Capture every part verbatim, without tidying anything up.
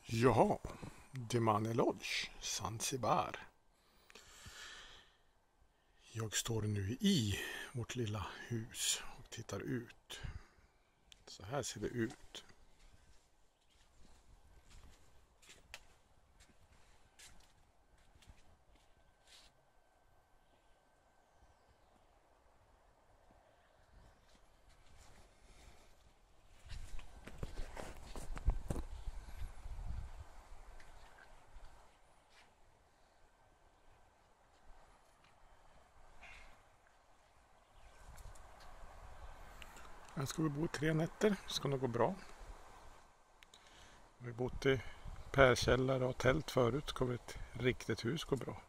Jaha, Demane Lodge, Zanzibar. Jag står nu i vårt lilla hus och tittar ut. Så här ser det ut. Här ska vi bo tre nätter, ska nog gå bra. Vi har bott i pärkällare och tält förut, ska ett riktigt hus gå bra.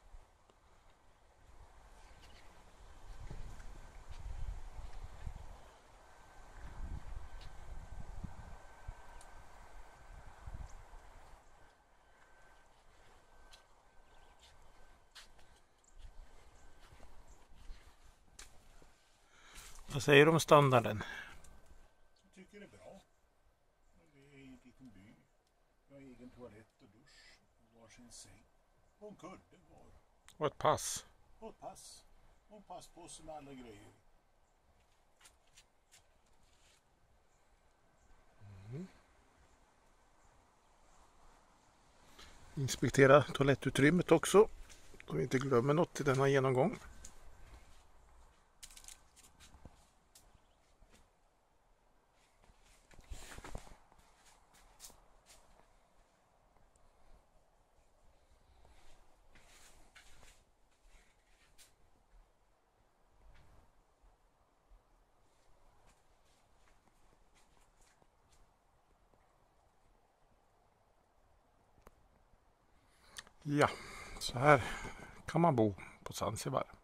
Vad säger du om standarden? Jag tycker det är bra. Vi är i en liten by. Vi har egen toalett och dusch. Och varsin säng. Och en kudde var. Och ett pass. Och ett pass. Och en passpåse med alla grejer. Mm. Inspektera toalettutrymmet också. Så vi inte glömmer något i denna genomgång. Ja, så här kan man bo på Zanzibar.